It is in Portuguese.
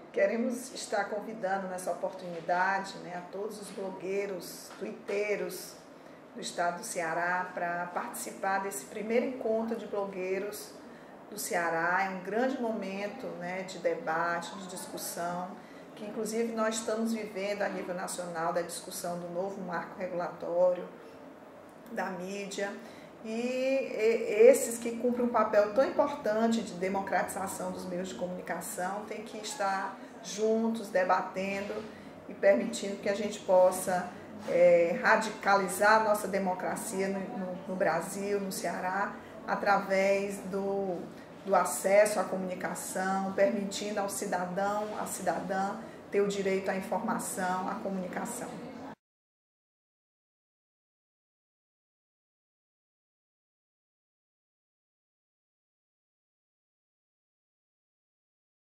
Queremos estar convidando nessa oportunidade, né, a todos os blogueiros, tuiteiros do estado do Ceará para participar desse primeiro encontro de blogueiros do Ceará. É um grande momento, né, de debate, de discussão, que inclusive nós estamos vivendo a nível nacional da discussão do novo marco regulatório da mídia. E esses que cumprem um papel tão importante de democratização dos meios de comunicação têm que estar juntos, debatendo e permitindo que a gente possa radicalizar a nossa democracia no Brasil, no Ceará, através do acesso à comunicação, permitindo ao cidadão, à cidadã, ter o direito à informação, à comunicação.